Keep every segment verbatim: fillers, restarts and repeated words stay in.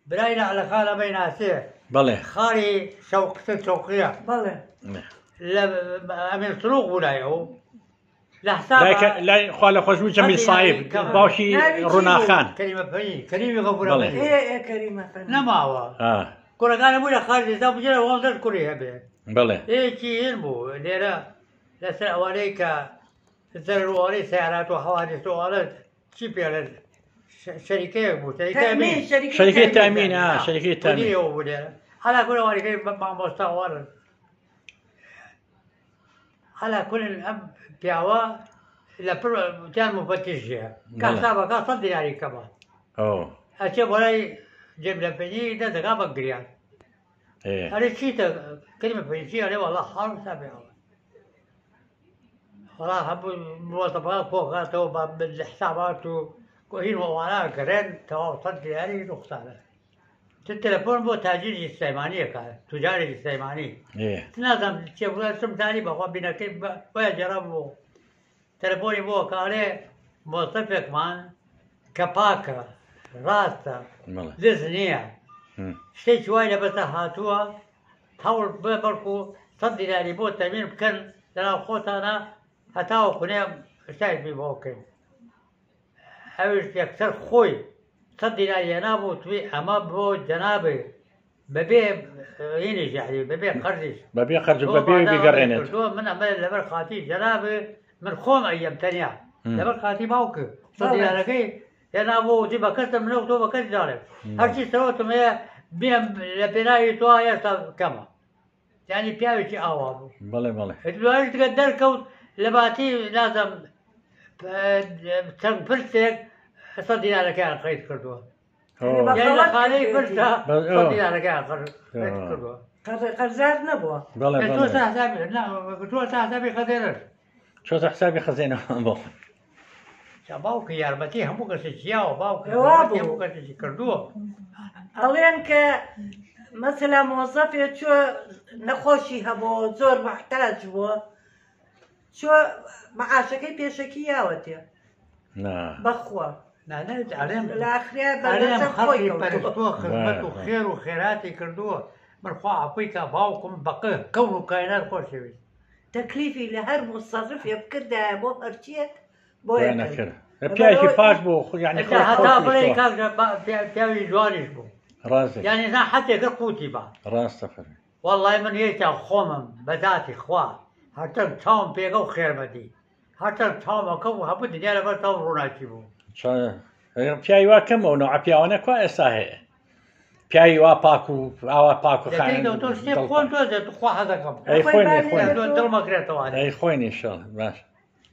براينا على خالة بين عسير بله خالي شوق شوقية بله لا أمين صلوق ولا يو لحساب لا لا خاله خوش جميل صايب باوشي رونا خان كريمة فني كريمة غفورة بله. ايه ايه كريمه فني نما هو اه كنا قال أبونا خالد زاب جرا وانظر كوريها به بله إيه شيء علمه ليرة لسه أوليك الزر أولي سيارات وحوادث وأولاد شيء بيعلن شركة بو شركة تامين شركه شركة تأمين اه شركة تأمين على كل أولي مع مستوى على كل الأب بيعوا لبر كان مفتشها كحسابه كان صدق عليه كمان اوه أشوف ولا جيب لبني ده دقابة قريان ايه هذا الشيء كلمة فنشية عليه والله حرام سابعه والله حب المواصفات فوقاته بالحسابات وهين وأنا قرين تو صدق عليه نقصان التلفون بو تاجر السيمانية كان تجاري السيماني ايه تنازم تشوف اسم ثاني بقوا بينا كيف ويجربوا تلفوني بو كاره موظفك مان كباكا راستا بله زنية مم. شيء شوية بس هاتوها حاول ببركو صدق على بو تمين بكن لنا خوت أنا هتاو كنا شايف بيبوكن حاول يكسر خوي صدق على جنابه توي أما بو جنابه ببي يني يعني ببي قرضش ببيع خرج ببيع بيقرنت من عمل لبر خاتي جنابه من خوم أيام تانية لبر خاتي باوك صدق على كي جنابه دي بكرت من وقته بكرت جارب هر شيء سويته ما بيم لبناي توايا كما يعني بيعمل شيء أوابه بله بله دلوقتي تقدر كون لباتي لازم تنفرتك صدق على كي قيد كردوه اوه يعني خالي فرصة بس- صدق على كي قيد آه. كردوه قرزار نبوه بله تو بله حسابي لا تو حسابي خديرش شو حسابي خزينة بو باوك يا ربتي هم قصة جياو باوك جوابه. هم قصة كردوه ئەڵێن کە مەسەلا مۆزەفێ چۆ نەخۆشی هەبوو زۆر محتاج بووە چۆ مەعاشەکەی پێشەکی یاوەتێ نا بەخوا لا لا عليهم لە ئاخریا عليهم بەلەسەر خۆی خلقي کەوتووە برستوه خدمته وخير وخيراتي كردوه من خوا عفيك باوكم بقيه كونه كائنات خوشوي تەکلیفی لە هەر مستەزفێ بکردایە بۆ هەرچێت بۆ انا كده بيعشي باش بو يعني خلاص حتى بلاي خوش كان بيعمل جوانش بو راسك يعني إذا حتى غير قوتي بعد راس سفر والله من يتا خومم بذاتي خوا حتى تام بيجو خير بدي حتى تام كم هبود ديالا بس تام روناشي بو شو بيعوا كم ونوع بيعونا كويس هي بيعوا باكو أو باكو لكن خان لو تشتي خوان تو زت خوا هذا كم اي خويني اي خويني دل ما قريت وانا اي خويني ان شاء الله ماشي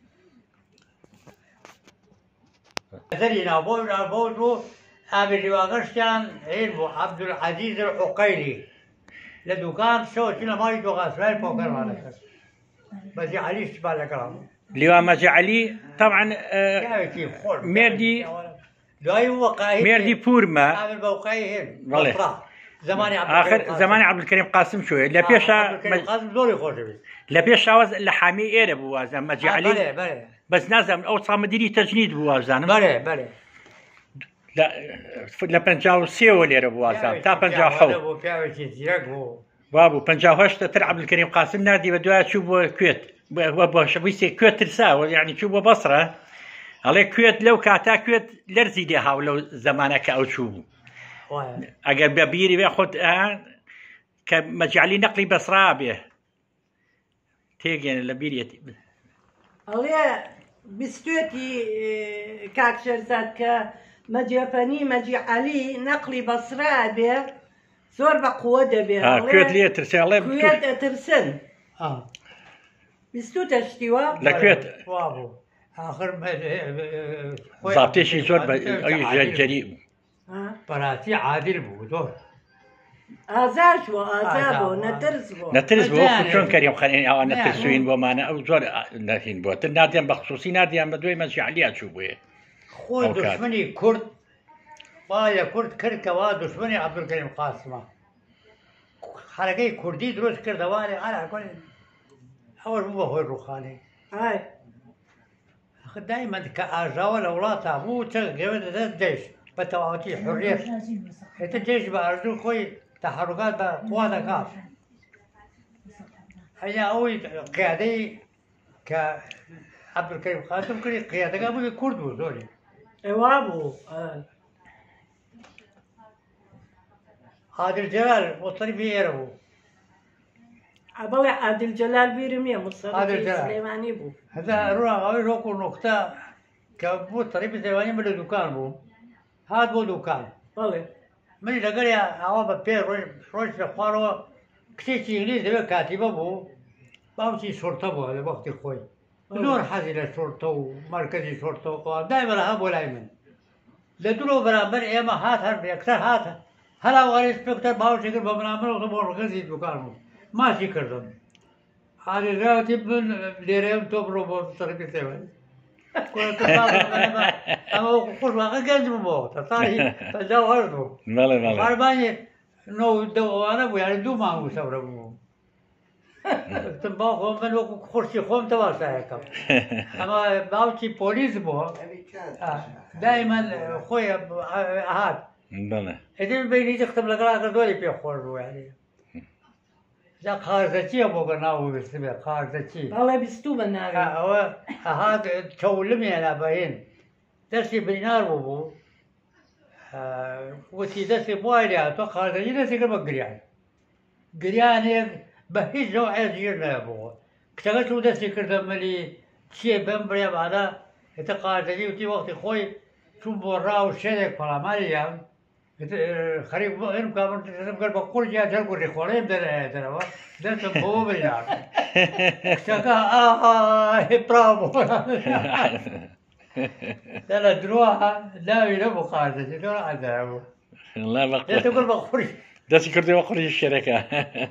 زرينا بو بو بو أبي رواقشتان علم عبد العزيز العقيلي لدكان شو شنو ما يتوقع سؤال فوكر مالك بس علي شبه الكلام لواء مجعلي طبعا آه كيف كيف خور ميردي لا وقاي ميردي بورما عامل بوقاي هين والله. بطرة. زماني عبد اخر الكريم زمان عبد الكريم قاسم شوي لا قاسم. آه، عبد بيشا الكريم قاسم زوري خوش بي لا بيشا وز لحامي ايره بوازن مجعلي بله بله بس نازم او صار مديري تجنيد بوازن بله بله لا لا بنجاو سيو ليره بوازن تا بنجاو حو بيعمل شيء زيرك هو بابو بنجاو هشت تر عبد الكريم قاسم نادي بدو تشوف كويت بابو شبيسي كويت ترسا يعني تشوف بصره على كويت لو كاتا كويت لرزي دي هاولو زمانك او تشوفه اگر ببيري بياخد آه كمجعلي نقلي بصرا به تيجي لبيري ئەڵێ بیستێتی کاک شێرزاد کە مەجێفەنی مەجیعەلی نەقلی بەسرا بێ زۆر بە قووە دەبێت اه كويت ليه ترسي الله کوێت ئەترسن اه بیست و تەشتیوە لا كويت وابو اخر ما ضابطيشي زور اي جريء براتي عادل بو زور ئازاش بوو ئازا بوو نەترس بوو نترس بو يعني- شلون كريم خليني او يعني- نترسوين بو معنا او زور ناتين بو ناديان بخصوصي ناديان بدوي مجعلي تشوفوا خوي أوكاد. دشمني كرد بايا كرد كركا وا دشمني عبد الكريم قاسمة حركة كردي دروس كردواني على كل اول مو هو الروخاني ئای دائما كأجاول أولاد أبوه تغير الدش بتوعتي حرية أنت تيجي بأرجو خوي تحركات بقوة ذكاء هي أوي قيادي ك عبد الكريم قاسم كري قيادة قبل كرد وزوري وابو عادل جلال مطرب يربو عبالي عادل جلال بيرمية مصري عادل جلال. سليماني بو هذا روح غاوي روكو نقطة كابو طريب زيواني من الدكان بو هاد بو دكان بلي من لقال يا عوام بير روش روش بخارو كشي إنجليزي بقى كاتبة بو باوشي شرطة بو هذا وقت خوي زور حزين الشرطة ومركزي شرطة وقوام دائما هاب ولا يمن لدلو برابر إيما هات هر أكثر هات هلا وغير إنسبكتر باوشي كر بمنامر وصبور مركزي دكان بو ماشي كردم هذه ذاتي من ليريم توبرو بو طريب زيواني كنت أنا أنا خوش واقع جنب بو تصاري تجاوز بو بله بله خرباني نو دو أنا بو يعني دو ما هو سبب بو تنبأ خوم من وقت خورشي خوم تواسع كم أما باوتي بوليس بو دائما خوي هاد بله إذا بيني تختم لقرا كردولي بيخور بو يعني جا خارجتي أبو قناو بسمي خارجتي بلي بستو بناري هو هاد تولمي أنا باين دسي بنار بو وتي دسي بوايد تو خارجتي دسي كم قريان قريان بهيج نوع يجينا بو كتبت له دسي كردم ملي شيء بمبريا بعدا يتقاعدني وتي وقت خوي شو براو شيء فلا ماليام خريب إنهم كانوا تقول بقول جاء تقول رخوانين در دروا در تبوه بينار شكا آه برافو لا دروها لا ينبو خارج تقول عذابه لا لا بقول تقول بقول داسي كردي وخرج الشركة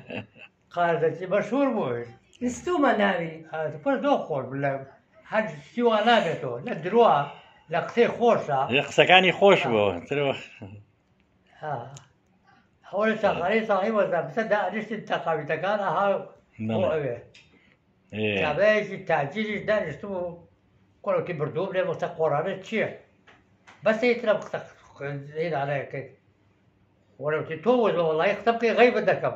خارج مشهور بوي بستو بناري تقول دو خور بالله حد سوى نابته لا دروها لا قصي خورسة يقصكاني خوش بو ترى ها حول شغالي صاحي وزا بس دا رشت التقاوي تكان ها هو اوه ايه كابيش التعجيل دا رشتو كله كي بردوب لي وقت قرانه تشيح بس يترى وقت زين عليك ولو تتوز والله يختم كي غيب الدكب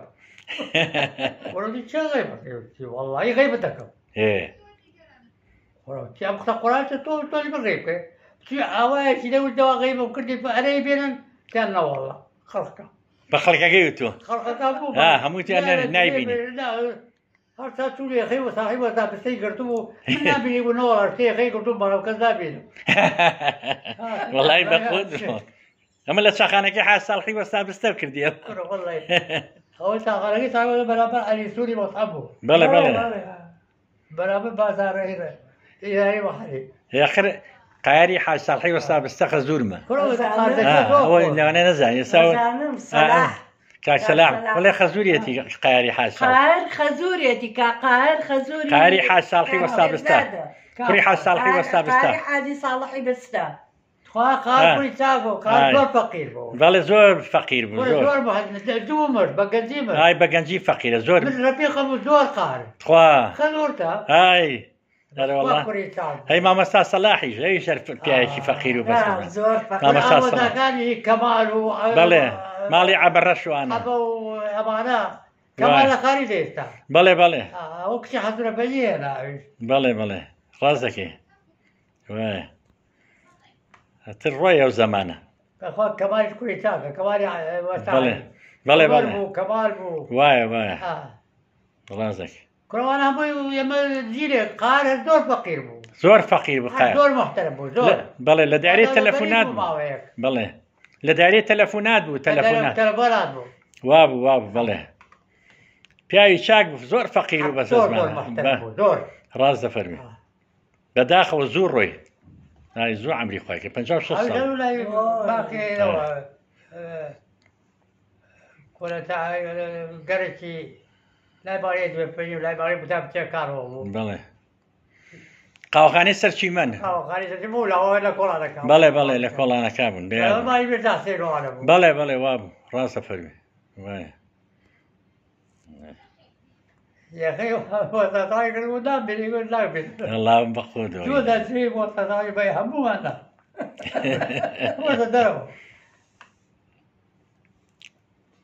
ولو تشي غيب والله غيب الدكب ايه ولو تشي وقت قرانه تتوز تولي بغيب كي تشي عوايش لو الدواء غيب وكنت انا بينا كان والله خلقه بخلك قيوتو خلقه ابو اه هموتي انا نايبيني لا هرتا تولي اخي وصاحي وصاحي بس قرتو من نبي ونور ارتي اخي قرتو مرة كذابين والله بقود اما لا تشاخانا كي حاس الخي وصاب استذكر ديال والله هو تاخري صار برابر علي سوري وصحبه بلا بلا برابر بازار هنا يا وحدي يا اخر قاري حاج صالحي وصاب استخ زورما كل اه هو اللي انا نزع يساوي زانم صلاح كاك سلام ولا خزوريتي قاري حاج صالحي قاهر خزوريتي كقاهر خزوري قاري حاج صالحي وصاب استخ قاري حاج صالحي وصاب قاهر استخ حاجي صالحي بستا خا خا كل تاغو خا زور فقير بو بلا زور فقير بو كل زور زور بحد دومر بقديمر هاي بقنجي فقير زور من رفيقه زور قار تخوا خلورتا هاي هذا والله وكل تاغو هي ماما سا صلاحي جاي شرف فيها شي فقير آه، وبس زور ماما فقير سا أبو صلاحي ذاكاني كمال و بله مالي عبرشو انا أبو أبانا كمال خارج إستا بله بله آه وكشي حضر بنيه أنا بله بله رازكي واي تروي زمانه أخوان كمال كل تاغو كمال بله بله كمال بله بو كمال بو واي واي آه رازك كروان أبو يما جيلي قار زور فقير بو زور فقير بخير زور محترم بو زور لا، بله لداري هذا تلفونات غريب وما هيك. بله لداري تلفونات بو تلفونات تلفونات بو وابو وابو بله بياي شاق زور فقير وبس زور زور زمان محترم بو زور راز فرمي بداخل زور روي هاي زور عمري خويك بنجاو شو هاي صار قالوا لي باقي لو كنا تاع قريتي لا باريد بفني لا باريد بتاع كارو بله قاوخاني سرچی من أو خارج تجيبوا لا ولا كولا لك بله بله لکول انا کابون ما يبي سيرو على بو بله بله واب راس فرمي وای يا أخي وتطايق المدام بيقول لا بيت الله بخود شو ذا شيء وتطايق بيهموا أنا وەرە دەرەوە